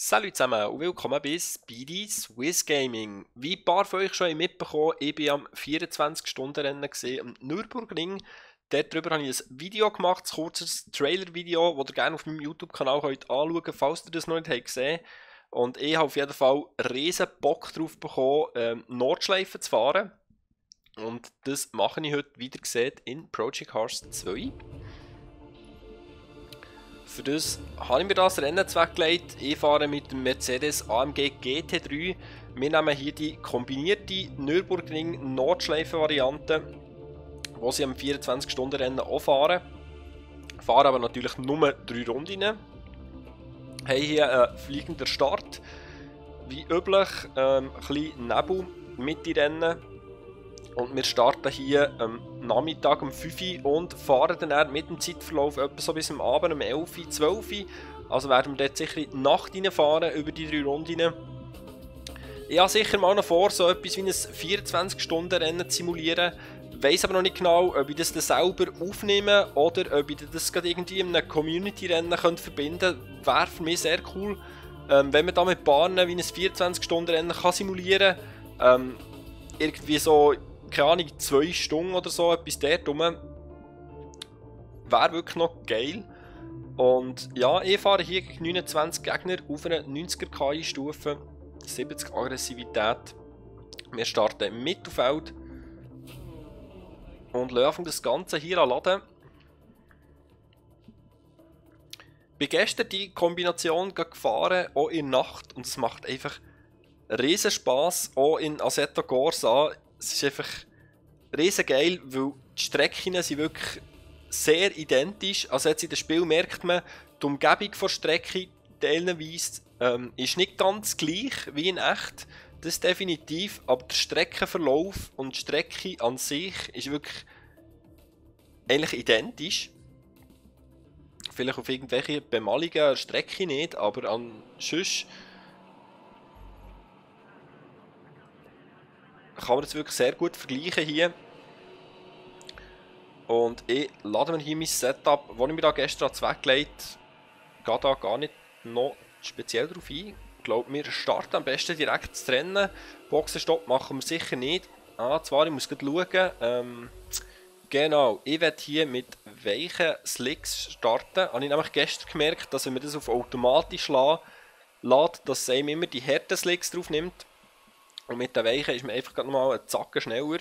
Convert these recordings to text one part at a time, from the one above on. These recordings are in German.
Salut zusammen und willkommen bei Speedy Swiss Gaming. Wie ein paar von euch schon mitbekommen, ich war am 24-Stunden-Rennen am Nürburgring. Darüber habe ich ein Video gemacht, ein kurzes Trailer-Video, das ihr gerne auf meinem YouTube-Kanal anschauen könnt, falls ihr das noch nicht gesehen habt. Und ich habe auf jeden Fall riesen Bock drauf bekommen, Nordschleife zu fahren. Und das mache ich heute, wie ihr seht, in Project Cars 2. Für das habe ich mir das Rennen weggelegt. Ich fahre mit dem Mercedes AMG GT3. Wir nehmen hier die kombinierte Nürburgring Nordschleife-Variante, wo sie am 24-Stunden-Rennen auch fahren. Fahren aber natürlich nur 3 Runden. Haben hier einen fliegenden Start. Wie üblich ein bisschen Nebel mit den Rennen. Und wir starten hier am Nachmittag um 5 Uhr und fahren dann mit dem Zeitverlauf etwa so bis am Abend um 11 Uhr, 12 Uhr. Also werden wir dort sicher in die Nacht reinfahren über die 3 Runden. Ich habe sicher mal noch vor, so etwas wie ein 24-Stunden-Rennen zu simulieren. Ich weiss aber noch nicht genau, ob ich das dann selber aufnehme oder ob ich das gerade irgendwie in einem Community-Rennen verbinden könnte. Wäre für mich sehr cool, wenn man da mit Bahnen wie ein 24-Stunden-Rennen simulieren kann. Irgendwie so, keine Ahnung, 2 Stunden oder so, etwas dort rum. Wäre wirklich noch geil. Und ja, ich fahre hier gegen 29 Gegner auf einer 90er KI Stufe, 70 Aggressivität. Wir starten im Mittelfeld und lassen das Ganze hier anladen. Ich bin gestern die Kombination gefahren, auch in der Nacht, und es macht einfach riesen Spass, auch in Assetto Corsa. Es ist einfach riesen geil, weil die Strecken sind wirklich sehr identisch. Also jetzt in dem Spiel merkt man, die Umgebung der Strecke teilweise ist nicht ganz gleich wie in echt. Das definitiv, aber der Streckenverlauf und die Strecke an sich ist wirklich eigentlich identisch. Vielleicht auf irgendwelche Bemalungen der Strecke nicht, aber an sonst kann man das wirklich sehr gut vergleichen hier. Und ich lade mir hier mein Setup, das ich mir da gestern weggelegt habe, gehe da gar nicht noch speziell darauf ein. Ich glaube, wir starten am besten direkt das Rennen. Boxenstopp machen wir sicher nicht. Zwar, ich muss gerade schauen. Genau, ich werde hier mit weichen Slicks starten. Habe ich nämlich gestern gemerkt, dass wenn man das auf automatisch lässt, dass es einem immer die harten Slicks drauf nimmt. Und mit den Weichen ist man einfach nochmal einen Zacken schneller.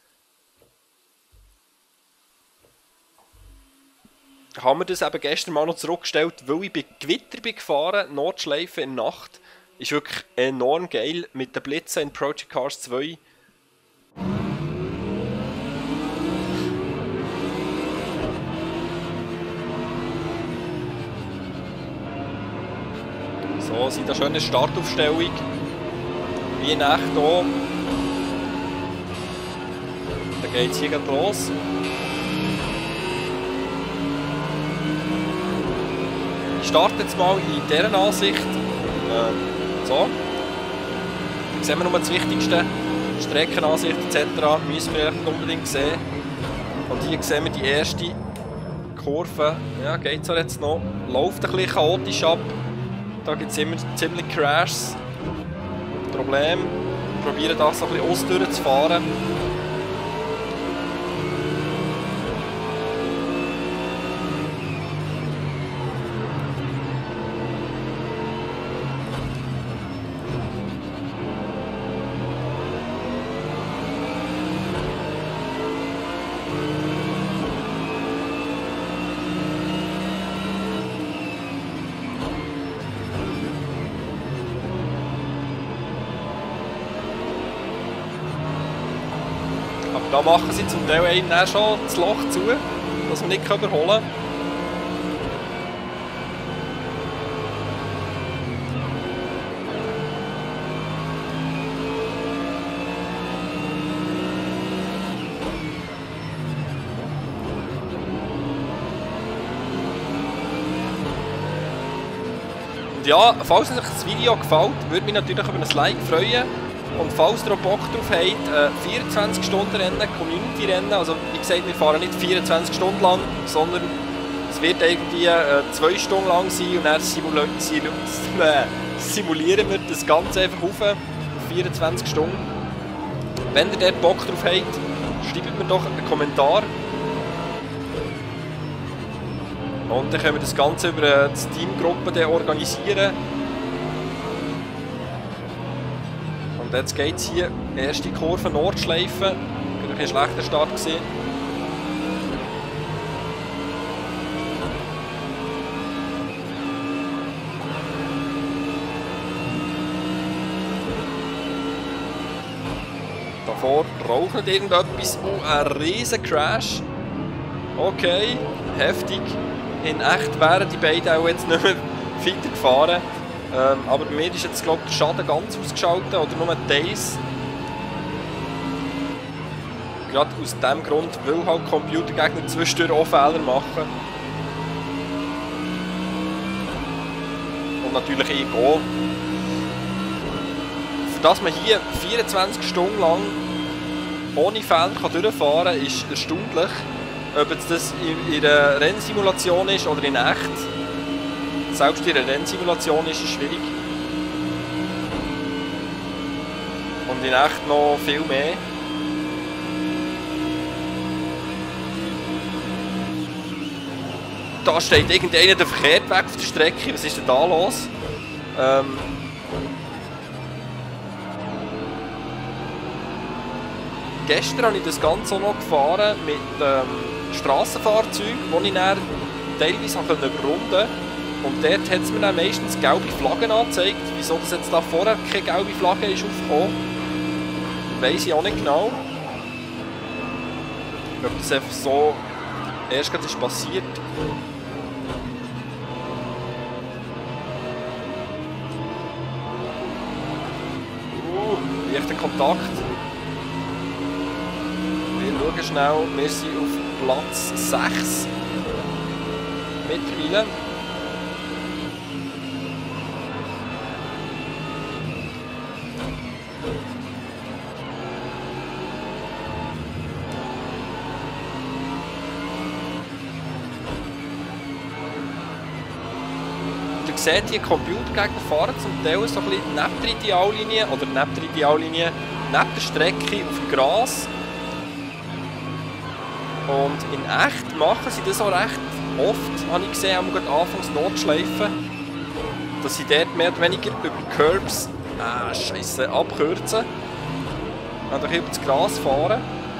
Haben wir das eben gestern mal noch zurückgestellt, weil ich bei Gewitter bin gefahren, Nordschleife in der Nacht. Ist wirklich enorm geil mit den Blitzen in Project Cars 2. So, sind da schöne Startaufstellung. Wie in echt hier. Dann geht es hier gleich los. Ich starte jetzt mal in dieser Ansicht. So. Hier sehen wir nur das Wichtigste. Streckenansicht etc. müssen wir nicht unbedingt sehen. Und hier sehen wir die erste Kurve. Ja, geht so jetzt noch. Läuft ein bisschen chaotisch ab. Da gibt es immer ziemlich Crashs. Problem. Wir probieren das so ein bisschen ausdurch zu fahren. Da machen sie zum Teil einem schon das Loch zu, dass wir nicht überholen können. Und ja, falls euch das Video gefällt, würde mich natürlich über ein Like freuen. Und falls ihr auch Bock drauf habt, 24-Stunden-Rennen, Community-Rennen, also wie gesagt, wir fahren nicht 24 Stunden lang, sondern es wird irgendwie 2 Stunden lang sein und dann simulieren wir das Ganze einfach auf 24 Stunden. Wenn ihr dort Bock drauf habt, schreibt mir doch einen Kommentar. Und dann können wir das Ganze über die Steam-Gruppe organisieren. Und jetzt geht es hier, erste Kurve Nordschleife. Ein bisschen schlechter Start gewesen. Davor raucht nicht irgendetwas. Oh, ein riesen Crash. Okay, heftig. In echt wären die beiden auch jetzt nicht mehr weitergefahren. Aber bei mir ist jetzt, glaube ich, der Schaden ganz ausgeschaltet oder nur Teils. Gerade aus dem Grund, weil halt Computergegner zwischendurch auch Fehler machen. Und natürlich ich auch. Für dass man hier 24 Stunden lang ohne Fehler durchfahren kann, ist erstaunlich. Ob jetzt das in einer Rennsimulation ist oder in echt. Selbst in einer Rennsimulation ist es schwierig. Und in echt noch viel mehr. Da steht irgendeiner der verkehrt weg auf der Strecke. Was ist denn da los? Gestern habe ich das Ganze auch noch gefahren mit Strassenfahrzeugen, die ich dann teilweise überrunden konnte. Und dort hat es mir dann meistens gelbe Flaggen angezeigt. Wieso das jetzt da vorher keine gelbe Flagge ist aufgekommen, weiss ich auch nicht genau. Ob das einfach so erst gerade ist passiert. Leichter Kontakt. Wir schauen schnell, wir sind auf Platz 6 mittlerweile. Ihr seht, die Computergegner fahren zum Teil so ein bisschen neben der Ideallinie oder neben der Ideallinie, neben der Strecke auf dem Gras. Und in echt machen sie das auch recht oft, habe ich gesehen, am Anfangs Nordschleifen, dass sie dort mehr oder weniger über Curbs Scheisse abkürzen und über das Gras fahren.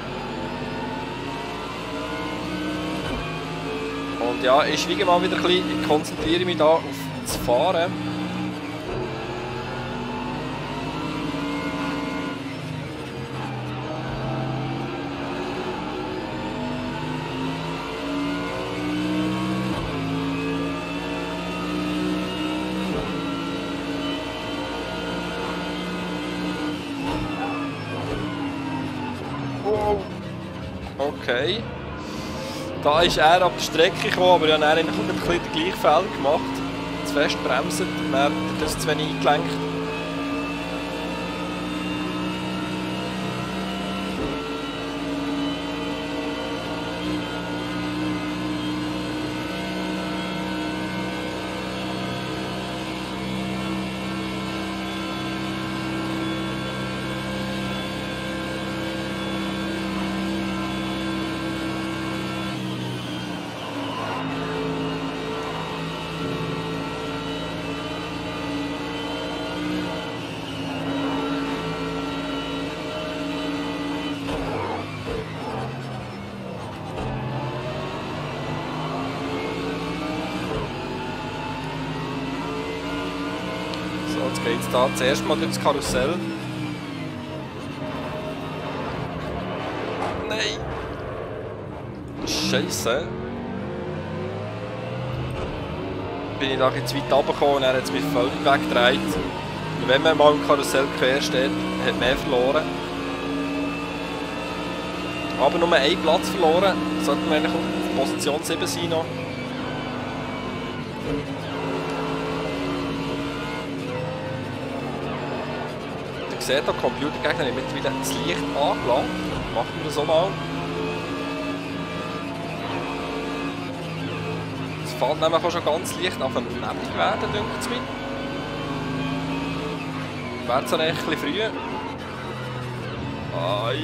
Und ja, ich schweige mal wieder ein bisschen, ich konzentriere mich da auf das Fahren. Oh. Okay. Da ist er ab der Strecke gekommen, aber ja, er hat ein bisschen den gleichen Fehler gemacht. Zu fest bremsen, dann hat er das zu wenig eingelenkt. Jetzt geht es da zuerst mal durch das Karussell. Nein! Scheisse! Bin ich da jetzt weit runtergekommen und er hat es mich völlig weggedreht. Und wenn man mal im Karussell quer steht, hat man verloren. Aber nur einen Platz verloren, sollten wir eigentlich auf Position 7 sein noch. Ihr seht, der Computergegner hat mittlerweile das Licht angelassen. Machen wir das auch mal. Es fällt nämlich auch schon ganz leicht auf den neblig werden, denkt es mir. Wäre zwar echt ein bisschen früh. Ai.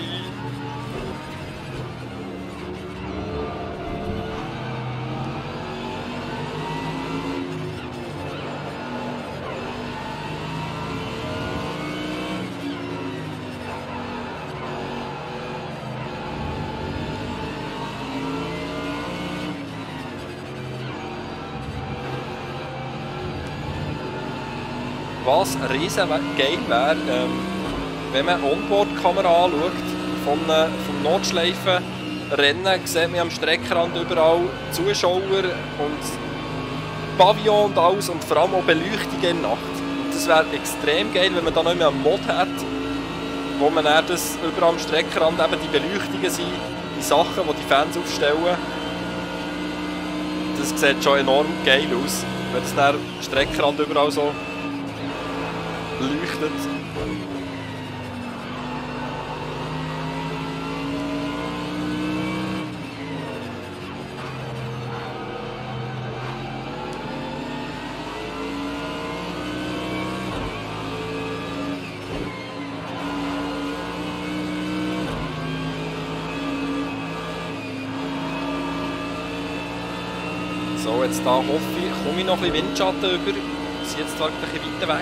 Was riesen geil wäre, wenn man Onboard-Kamera anschaut, vom Nordschleifenrennen, sieht man am Streckenrand überall Zuschauer und Pavillon und alles und vor allem auch Beleuchtungen in der Nacht. Das wäre extrem geil, wenn man da noch mehr einen Mod hat, wo man dann das überall am Streckenrand eben die Beleuchtungen sind, die Sachen, die die Fans aufstellen. Das sieht schon enorm geil aus, wenn das dann am Streckenrand überall so leuchtet. So, jetzt da hoffe ich, komme ich noch ein bisschen Windschatten über. Wir sind jetzt zwar ein bisschen weiter weg.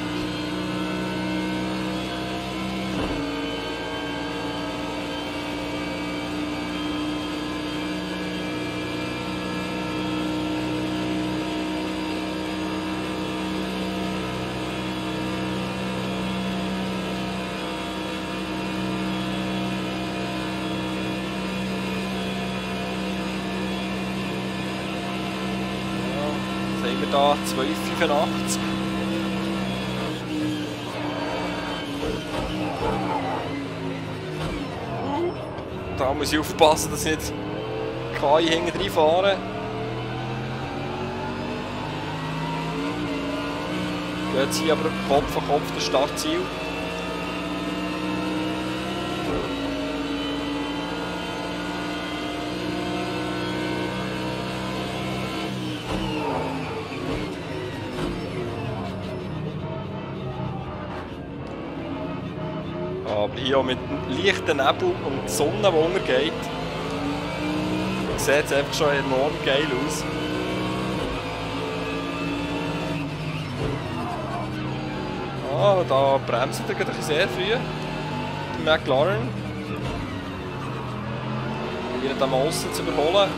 Sehen wir da 12,85. Da muss ich aufpassen, dass ich nicht KI hinten reinfahre. Geht jetzt hier aber Kopf an Kopf das Startziel. Aber hier auch mit dem leichten Nebel und der Sonne, die untergeht, sieht es einfach schon enorm geil aus. Ah, da bremst er gerade sehr früh, der McLaren. Probiert am Aussen zu überholen.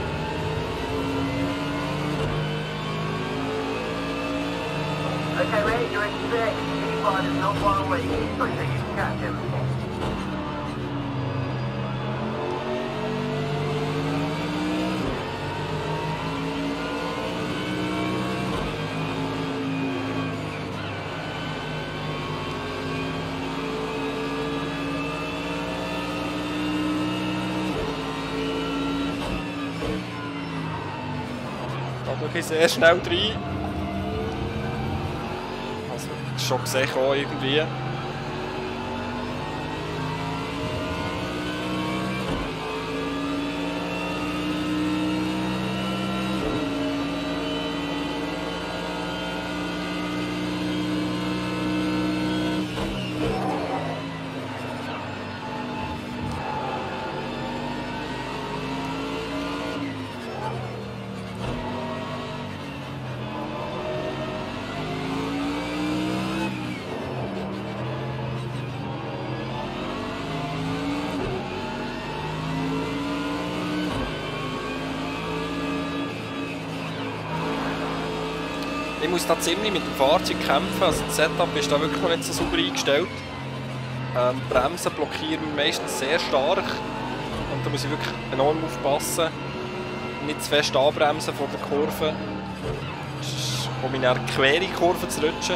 Okay, ready, you're in six. P5 is not far away. Keep pushing, you can catch him. Da gehe ich sehr schnell rein. Schon gesehen auch irgendwie. Ich muss da ziemlich mit dem Fahrzeug kämpfen, also das Setup ist da wirklich noch nicht so sauber eingestellt. Bremsen blockieren meistens sehr stark und da muss ich wirklich enorm aufpassen, nicht zu fest anbremsen von der Kurve, um in eine quere Kurve zu rutschen.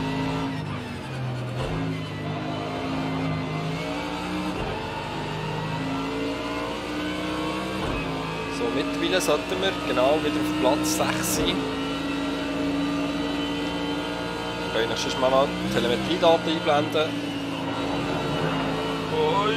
So, mittlerweile sollten wir genau wieder auf Platz 6 sein. Ich kann sonst mal die Telemetriedaten einblenden. Oi.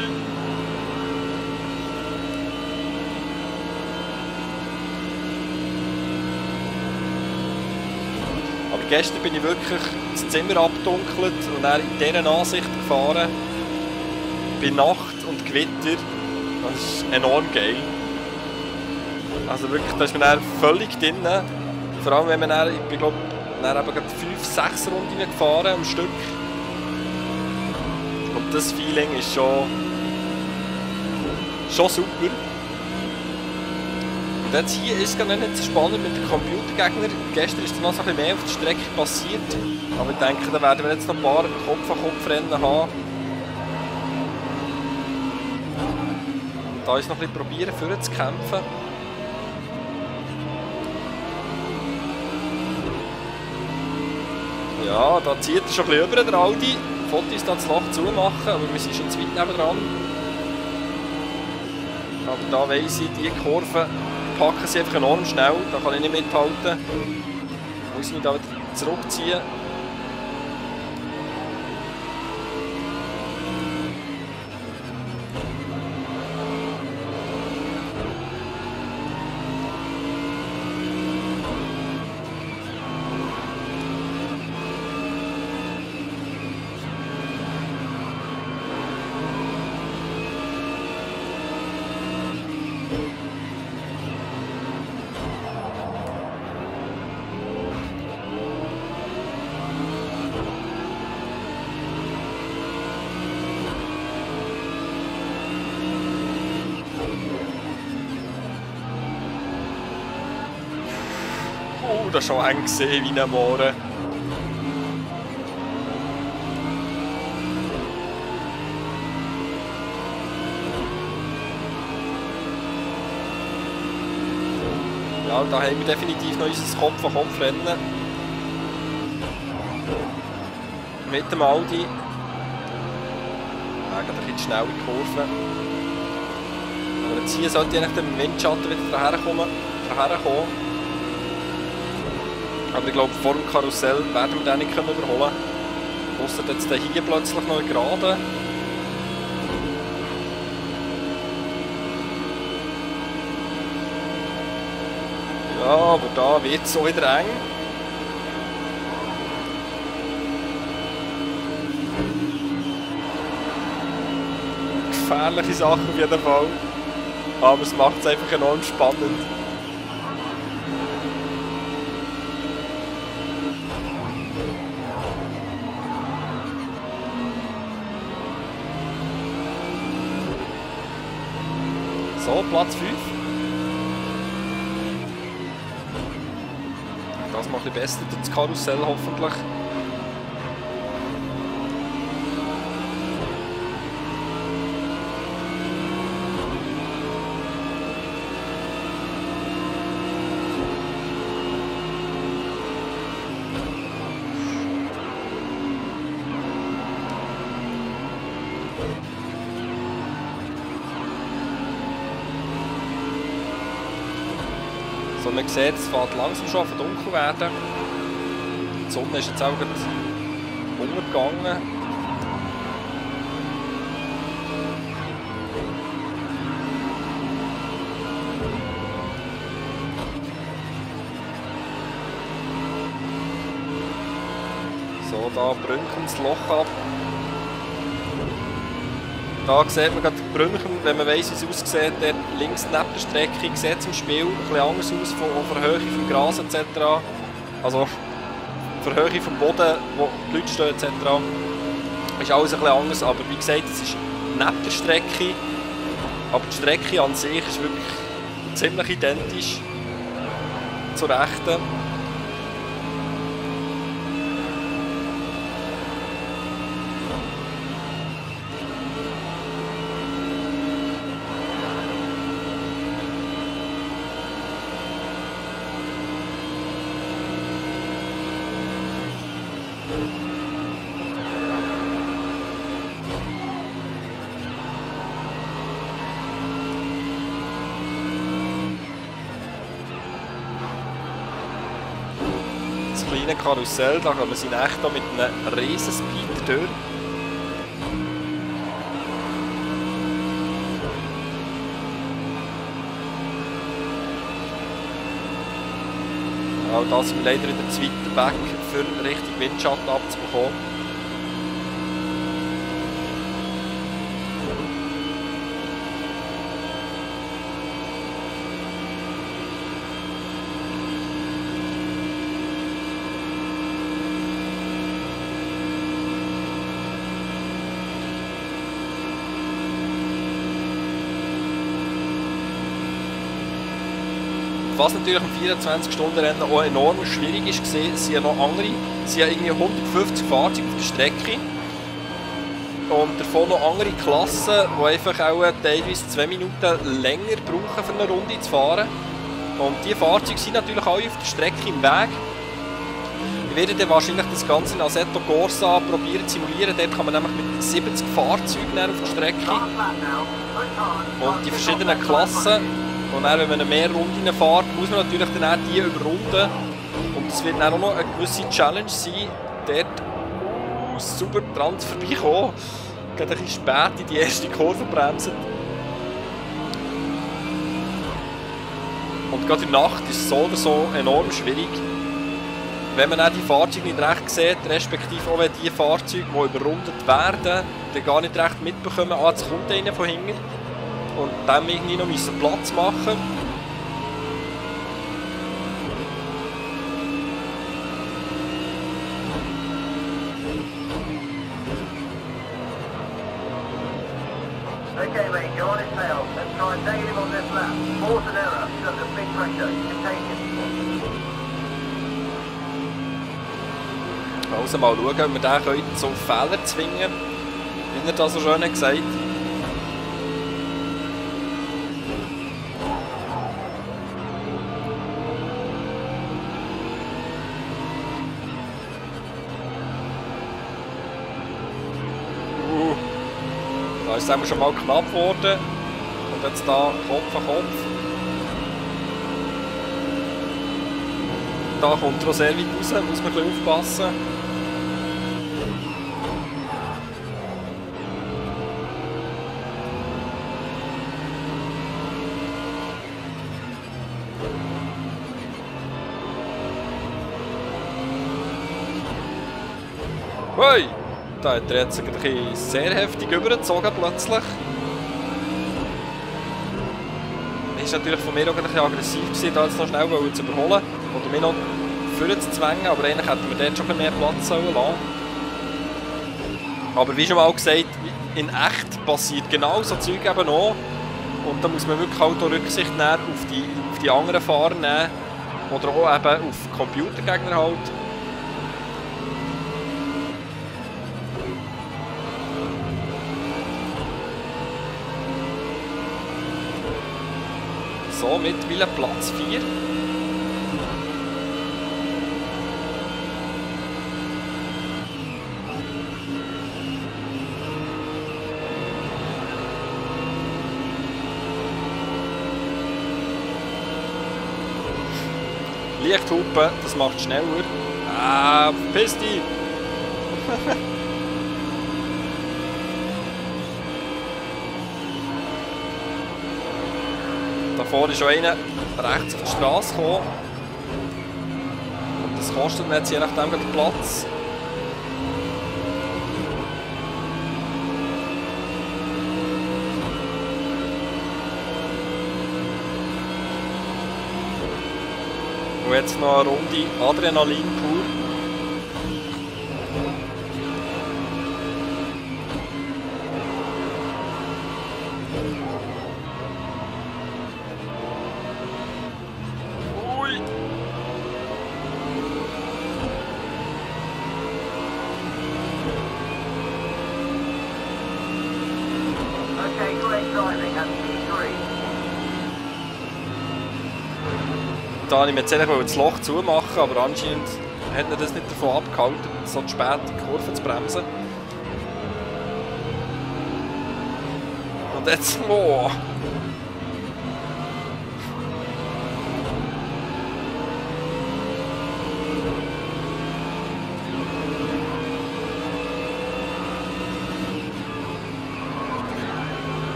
Aber gestern bin ich wirklich das Zimmer abgedunkelt und dann in dieser Ansicht gefahren. Bei Nacht und Gewitter. Das ist enorm geil. Also wirklich, da ist man dann völlig drin. Vor allem wenn man dann, ich glaube, dann eben 5-6 Runden gefahren am Stück. Und das Feeling ist schon super. Und jetzt hier ist es gar nicht so spannend mit den Computergegnern. Gestern ist noch so ein bisschen mehr auf der Strecke passiert. Aber ich denke, da werden wir jetzt noch ein paar Kopf-an-Kopf-Rennen haben. Da ist noch ein bisschen probieren, vorwärts zu kämpfen. Ja, da zieht er schon ein bisschen über, der Audi. Wollte uns da das Loch zumachen, aber wir sind schon zu weit nebendran. Aber da weiss ich, die Kurve packen sie einfach enorm schnell, da kann ich nicht mithalten. Muss ich mich da wieder zurückziehen. Oh, das schon eng gesehen wie ein Mohren. Ja, da haben wir definitiv noch unser Kopf-an-Kopf-Rennen. Mit dem Audi. Ja, gerade ein bisschen schnelle Kurve. Aber jetzt hier sollte eigentlich der Windschatten wieder daherkommen. Aber ich glaube, vor dem Karussell werden wir den nicht überholen. Ausser jetzt hier plötzlich noch gerade. Ja, aber da wird es so wieder eng. Gefährliche Sache auf jeden Fall. Aber es macht es einfach enorm spannend. So, Platz 5. Das macht ein bisschen besser, das Karussell hoffentlich. So, man sieht, es fängt langsam schon an dunkel werden. Die Sonne ist jetzt auch gerade untergegangen. So, da brünken das Loch ab. Da sieht man gerade die Brünchen, wenn man weiss, wie es aussieht, dort links neben der Strecke sieht es im Spiel ein bisschen anders aus, von der Höhe vom Gras etc. Also von der Höhe vom Boden, wo die Leute stehen etc. Ist alles ein bisschen anders, aber wie gesagt, es ist neben der Strecke. Aber die Strecke an sich ist wirklich ziemlich identisch zur rechten. Das kleine Karussell, da kommen sie echt mit einem riesen Speeder durch. Auch das sind wir leider wieder zu weit weg für richtig Windschatten abzubekommen. Was natürlich im 24-Stunden-Rennen auch enorm schwierig ist, es sind ja noch andere, es sind ja irgendwie 150 Fahrzeuge auf der Strecke und davon noch andere Klassen, die einfach auch teilweise 2 Minuten länger brauchen, für eine Runde zu fahren. Und diese Fahrzeuge sind natürlich alle auf der Strecke im Weg. Ich werde dann wahrscheinlich das Ganze in Assetto Corsa probieren zu simulieren. Dort kann man nämlich mit 70 Fahrzeugen auf der Strecke und die verschiedenen Klassen. Und dann, wenn man mehr Runden fährt, muss man natürlich dann auch die überrunden. Und es wird dann auch noch eine gewisse Challenge sein, dort super dran zu vorbeikommen. Gerade ein bisschen spät in die erste Kurve bremsen. Und gerade in der Nacht ist es so oder so enorm schwierig. Wenn man auch die Fahrzeuge nicht recht sieht, respektive auch wenn die Fahrzeuge, die überrundet werden, dann gar nicht recht mitbekommen, jetzt kommt einer von hinten. Und dem irgendwie noch Platz machen. Okay, mate, you're on his tail. Let's try and take him on this lap. Force and error. He's under big pressure. You can take him. Also mal schauen, ob wir den zum Fehler zwingen können, wie er das so schön gesagt hat. Da ist es schon mal knapp geworden. Und jetzt da Kopf an Kopf. Da kommt er sehr weit raus, muss man ein bisschen aufpassen. Hey! Da hat er jetzt sehr heftig übergezogen plötzlich. Ist natürlich von mir auch ein bisschen aggressiv gewesen, da jetzt noch schnell zu überholen oder mich noch vorne zu zwängen, aber eigentlich hätten wir dort schon mehr Platz lassen sollen. Aber wie schon mal gesagt, in echt passiert genau so Zeug eben auch. Und da muss man wirklich halt auch Rücksicht nehmen auf die anderen Fahrer nehmen. Oder auch eben auf Computergegner halt. So, mittlerweile Platz 4. Lichthupe, das macht schneller. Verpiss dich! Da vorne ist schon einer rechts auf die Straße gekommen. Und das kostet mir jetzt je nachdem den Platz. Und jetzt noch eine Runde Adrenalin pur. Okay, great driving. That's P3. Da wollte ich mir jetzt eigentlich das Loch zumachen, aber anscheinend hat er das nicht davon abgehalten, so spät die Kurve zu bremsen. Und jetzt, oh.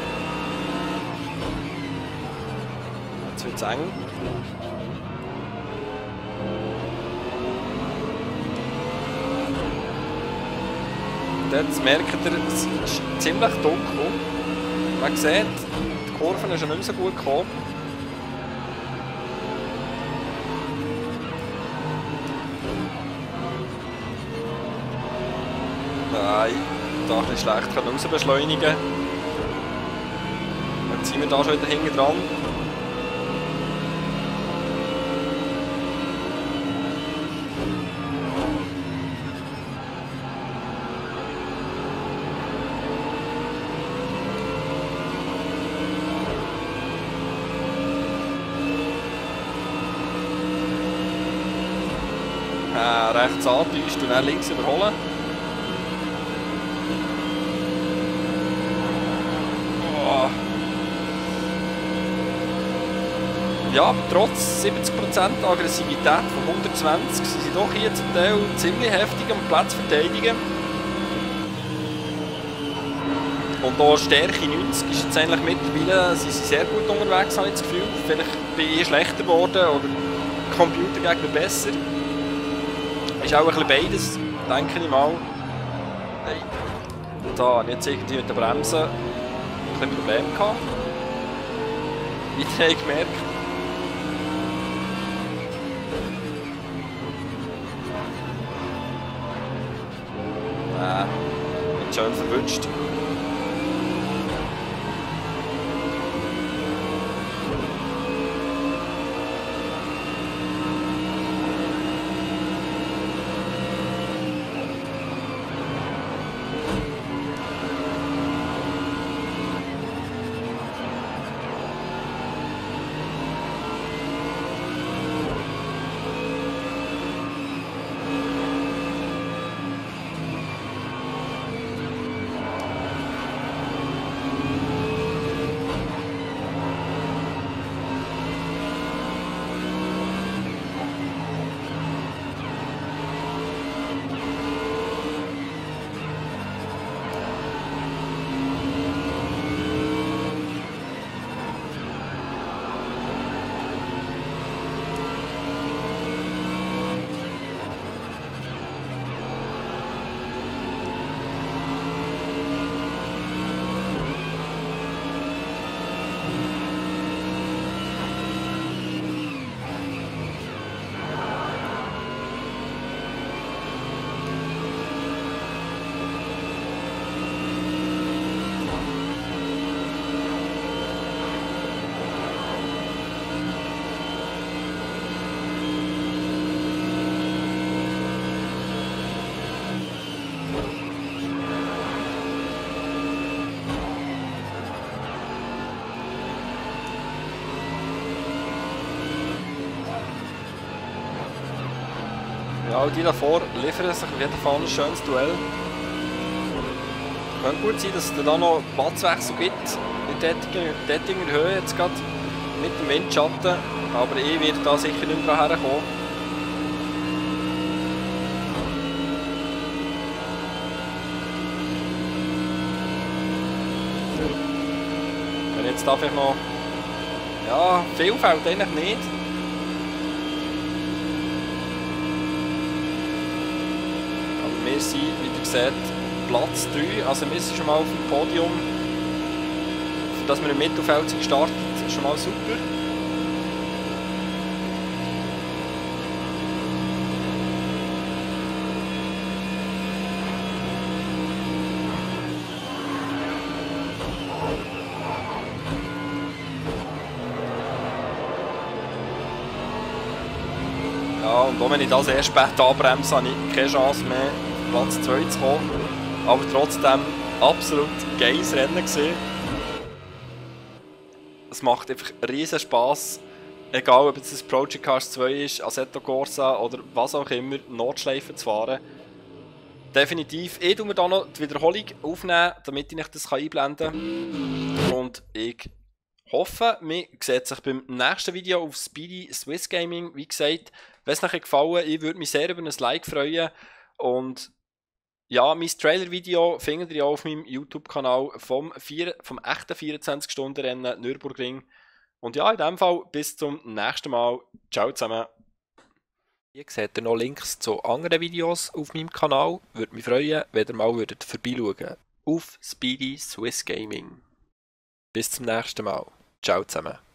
Jetzt wird es eng. Und jetzt merkt ihr, es ist ziemlich dunkel. Man sieht, die Kurven ist ja nicht mehr so gut gekommen. Nein, da ein bisschen schlecht raus beschleunigen. Jetzt sind wir da schon wieder hinten dran. Rechts antäuscht und dann links überholen. Oh. Ja, trotz 70% Aggressivität von 120 sind sie doch hier zum Teil ziemlich heftig am Platz verteidigen. Und auch Stärke 90 ist jetzt eigentlich mittlerweile, sie sind sehr gut unterwegs, habe ich das Gefühl. Vielleicht bin ich schlechter geworden oder Computergegner besser. Ist auch ein bisschen beides, denke ich mal. Hey. Da habe ich jetzt irgendwie mit den Bremsen ein bisschen Probleme gehabt. Wieder habe ich gemerkt. Nicht schön verwünscht. Ja, die davor liefern sich auf jeden Fall ein schönes Duell. Es könnte gut sein, dass es da noch Platzwechsel gibt in Dettinger Höhe jetzt gerade mit dem Windschatten, aber ich werde da sicher nicht mehr herkommen. Wenn jetzt da vielleicht noch... Ja, viel fällt eigentlich nicht. Wir sind, wie ihr seht, Platz 3, also wir sind schon mal auf dem Podium. Dass wir im Mittelfeld sind gestartet, ist schon mal super. Ja, und auch wenn ich das erst spät anbremse, habe ich keine Chance mehr, Platz 2 zu kommen. Aber trotzdem absolut geiles Rennen gewesen. Es macht einfach riesen Spass. Egal ob es das Project Cars 2 ist, Assetto Corsa oder was auch immer, Nordschleife zu fahren. Definitiv. Ich tue mir da noch die Wiederholung aufnehmen, damit ich euch das einblenden kann. Und ich hoffe, mir sieht sich beim nächsten Video auf Speedy Swiss Gaming. Wie gesagt, wenn es euch gefallen, ich würde mich sehr über ein Like freuen. Und ja, mein Trailer-Video findet ihr auch auf meinem YouTube-Kanal vom echten 24-Stunden-Rennen Nürburgring. Und ja, in dem Fall bis zum nächsten Mal. Ciao zusammen. Hier seht ihr noch Links zu anderen Videos auf meinem Kanal. Würde mich freuen, wenn ihr mal vorbeischauen. Auf Speedy Swiss Gaming. Bis zum nächsten Mal. Ciao zusammen.